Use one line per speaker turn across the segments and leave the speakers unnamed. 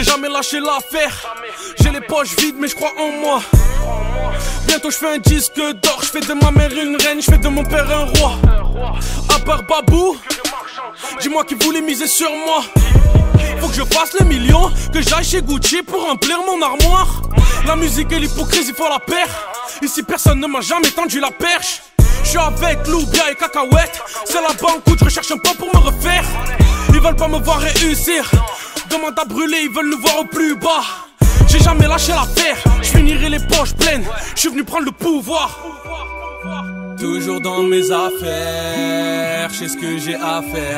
J'ai jamais lâché l'affaire. J'ai les poches vides mais je crois en moi. Bientôt je fais un disque d'or. Je fais de ma mère une reine, je fais de mon père un roi. À part Babou, dis-moi qui voulait miser sur moi. Faut que je fasse le million, que j'aille chez Gucci pour remplir mon armoire. La musique et l'hypocrisie faut la paire. Ici personne ne m'a jamais tendu la perche. Je suis avec Loubia et Cacahuète. C'est la banque où je recherche un peu pour me refaire. Ils veulent pas me voir réussir. Demande à brûler, ils veulent nous voir au plus bas. J'ai jamais lâché l'affaire. Je finirai les poches pleines. Je suis venu prendre le pouvoir. Toujours dans mes affaires, je sais ce que j'ai à faire.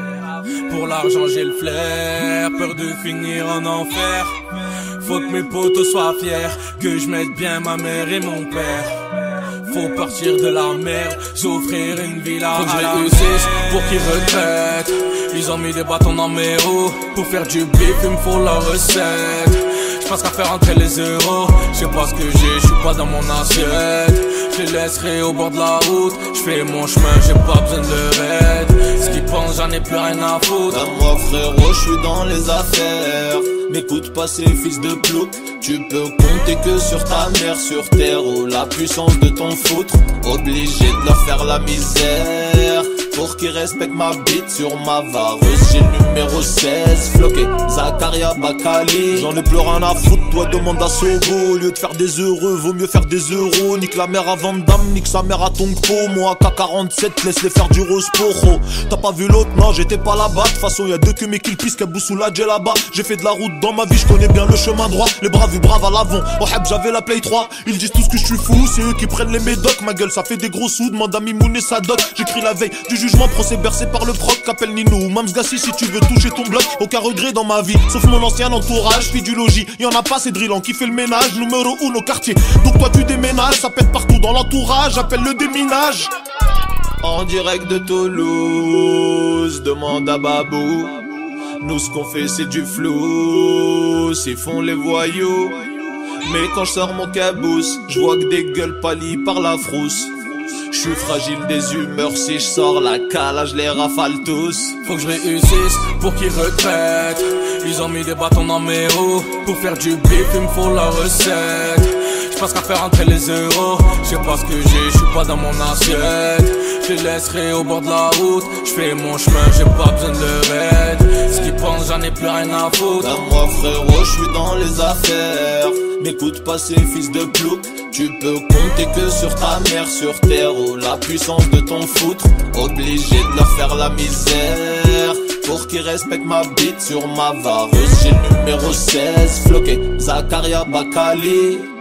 Pour l'argent j'ai le flair, peur de finir en enfer. Faut que mes potos soient fiers, que je mette bien ma mère et mon père. Faut partir de la merde, s'offrir une villa. Faut que je réussisse pour qu'ils retraitent. Ils ont mis des bâtons dans mes roues. Pour faire du bif, il me faut la recette. J'pense qu'à faire entrer les euros. J'sais pas ce que j'ai, j'suis pas dans mon assiette. Je les laisserai au bord de la route. J'fais mon chemin, j'ai pas besoin de leur aide. Ce qu'ils pensent, j'en ai plus rien à foutre.
Moi frérot, j'suis dans les affaires. M'écoute pas ces fils de plouc. Tu peux compter que sur ta mère sur terre. Oh la puissance de ton foutre. Obligé de leur faire la misère. Pour qu'ils respectent ma bite sur ma vareuse. J'ai le numéro 16, floqué, Zakaria Bakali. J'en ai plus rien à foutre, toi demande à Sobo. Au lieu de faire des heureux, vaut mieux faire des euros. Nique la mère à Van Damme, nique sa mère à Tongpo. Moi K47, laisse-les faire du rose poro. T'as pas vu l'autre? Non, j'étais pas là-bas. De toute façon y'a deux que mes kills pissent, Kabousoula, j'ai là-bas. J'ai fait de la route dans ma vie, je connais bien le chemin droit. Les braves vu braves à l'avant, au heb j'avais la Play 3. Ils disent tous que je suis fou, c'est eux qui prennent les médocs. Ma gueule ça fait des gros sous, demande à Mimoun et Sadok. J'écris la veille du jugement, procès bercé par le proc. Qu'appelle Nino ou Mams Gassi si tu veux toucher ton bloc. Aucun regret dans ma vie, sauf mon ancien entourage. Fille du logis, y'en a pas, c'est Drillan qui fait le ménage. Numéro 1 au quartier, donc toi tu déménages. Ça pète partout dans l'entourage, appelle le déminage. En direct de Toulouse, demande à Babou. Nous ce qu'on fait c'est du flou, ils font les voyous. Mais quand je sors mon cabousse, je vois que des gueules pâlies par la frousse. Je suis fragile des humeurs, si je sors la cale, je les rafale tous.
Faut que je réussisse pour qu'ils retraitent. Ils ont mis des bâtons dans mes roues. Pour faire du bif, il me faut la recette. J'pense qu'à faire entrer les euros. J'sais pas ce que j'ai, j'suis pas dans mon assiette. Je les laisserai au bord de la route. J'fais mon chemin, j'ai pas besoin de leur aide. Ce qu'ils pensent, j'en ai plus rien à foutre.
Moi frérot, j'suis dans les affaires. M'écoute pas ces fils de plouc. Tu peux compter que sur ta mère sur terre. Oh la puissance de ton foutre. Obligé de leur faire la misère. Pour qu'ils respectent ma bite sur ma vareuse. J'ai le numéro 16, floqué, Zakaria Bakali.